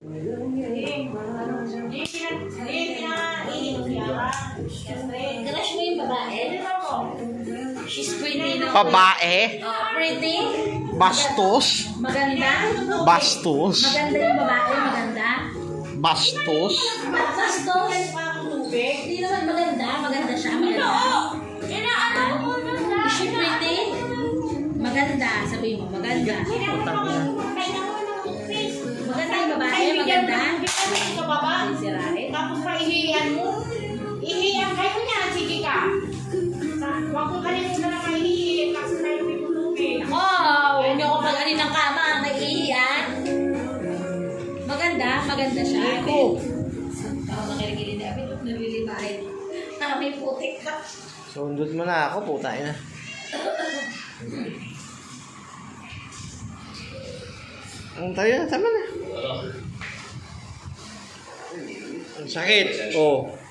Crush mo yung babae? She's pretty, no? Babae? Pretty? Bastos? Maganda? Bastos? Maganda yung babae, maganda? Bastos? Bastos? Hindi naman maganda, maganda siya, maganda. Is she pretty? Maganda, sabihin mo, maganda. Maganda yung babae, maganda. Si Rai. Tapos pa ihiyan mo. Ihiyan kayo niya, sige ka. Huwag ko kalimutan na maihiyan kasi kayo may tulubin. Huwag niyo ko pag-alin ng kama, naiiyan. Maganda, maganda siya. Ako nakirigilin na, abit, nalilibahin. May putik ka. Sundot mo na ako, puta na. Ang tayo na, tama na. Ang sakit. Oh.